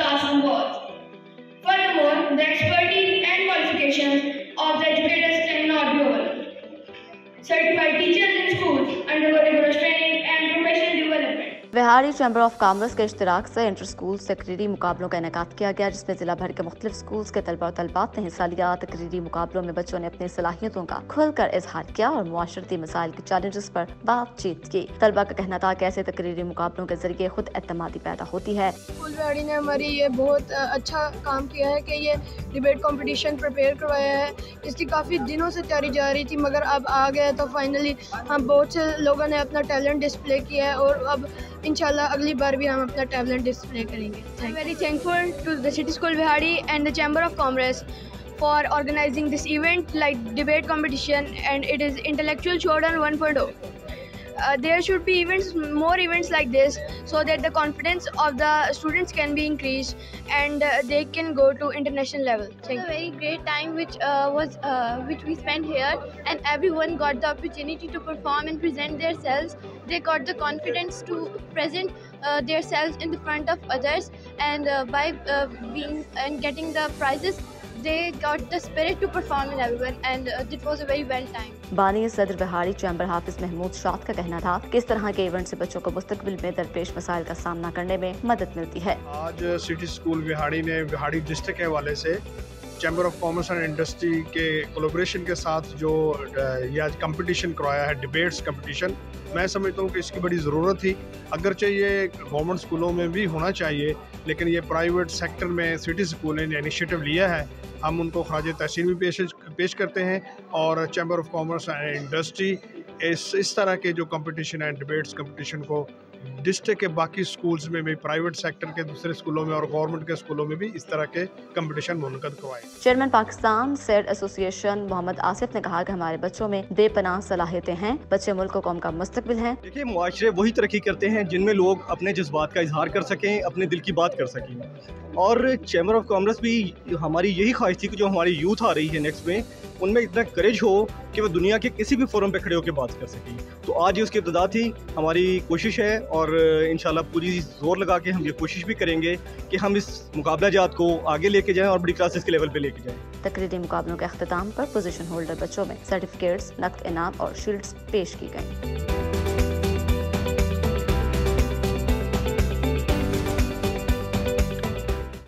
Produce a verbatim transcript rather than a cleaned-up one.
classroom walls. Furthermore, the expertise and qualifications of the educators cannot be overlooked. Certified teachers in schools undergo rigorous training and professional development. Vehari chamber of commerce के इश्तराक से inter school तकरीरी मुकाबलों का इनेकाद किया गया, जिसमें जिला भर के मुख्तलिफ स्कूल्स के तलबा और तलबात ने हिस्सा लिया। तकरीरी मुकाबलों में बच्चों ने अपनी सलाहियतों का खुलकर इजहार किया और मुआशरती मसाइल के चैलेंजेस पर बातचीत की। तलबा का कहना था कि ऐसे तकरीरी मुकाबलों के जरिए खुद एतमादी पैदा होती है। स्कूल विहाड़ी ने हमारी ये बहुत अच्छा काम किया है कि ये डिबेट कंपटीशन प्रिपेयर करवाया है। इसकी काफ़ी दिनों से तैयारी जा रही थी, मगर अब आ गया तो फाइनली हम बहुत से लोगों ने अपना टैलेंट डिस्प्ले किया है और अब इंशाल्लाह अगली बार भी हम अपना टैलेंट डिस्प्ले करेंगे। I am very thankful to the city school Vehari and the chamber of commerce for organising this event like debate competition, and it is intellectual showdown one point oh. Uh, there should be events, more events like this, so that the confidence of the students can be increased and uh, they can go to international level. It's a very great time which uh, was uh, which we spent here, and everyone got the opportunity to perform and present themselves. They got the confidence to present uh, themselves in the front of others, and uh, by uh, being and getting the prizes, they got the spirit to perform in everyone, and uh, it was a very well time. बानी सदर बिहाड़ी chamber हाफिज महमूद शाद का कहना था कि इस तरह के इवेंट से बच्चों को मुस्तकबिल में दरपेश मसाइल का सामना करने में मदद मिलती है। आज सिटी स्कूल विहाड़ी ने विहाड़ी डिस्ट्रिक्ट के हवाले से chamber of commerce and industry के कोलैबोरेशन के साथ जो ये आज कंपटीशन करवाया है, डिबेट्स कंपटीशन, मैं समझता हूँ कि इसकी बड़ी ज़रूरत थी। अगरचे ये गवर्नमेंट स्कूलों में भी होना चाहिए, लेकिन ये प्राइवेट सेक्टर में सिटी स्कूल ने इनिशिएटिव लिया है। हम उनको खराज तहसीन भी पेश पेश करते हैं, और chamber of commerce and industry इस इस तरह के जो कंपटीशन एंड डिबेट्स कंपटीशन को डिस्ट्रिक्ट के बाकी स्कूल्स में भी, प्राइवेट सेक्टर के दूसरे स्कूलों में और गवर्नमेंट के स्कूलों में भी इस तरह के कंपटीशन मुनक़द करवाए। चेयरमैन पाकिस्तान सेड एसोसिएशन मोहम्मद आसिफ ने कहा कि हमारे बच्चों में बेपनाह सलाहियतें हैं, बच्चे मुल्क कौम का मुस्तकबिल हैं। देखिए, मुआशरे वही तरक्की करते हैं जिनमें लोग अपने जज्बात का इजहार कर सकें, अपने दिल की बात कर सकें, और चैम्बर ऑफ कॉमर्स भी हमारी यही ख्वाहिश थी कि जो हमारी यूथ आ रही है नेक्स्ट में, उनमें इतना करेज हो कि वो दुनिया के किसी भी फोरम पे खड़े होकर बात कर सकें। तो आज उसकी इब्तिदा थी, हमारी कोशिश है, और इंशाल्लाह पूरी जोर लगा के हम ये कोशिश भी करेंगे कि हम इस मुकाबला जात को आगे लेके जाएं और बड़ी क्लासेस के लेवल पे लेके जाएं। तकरीरी मुकाबलों के अख्ताम पर पोजीशन होल्डर बच्चों में सर्टिफिकेट्स, नकद इनाम और शील्ड्स पेश की गई।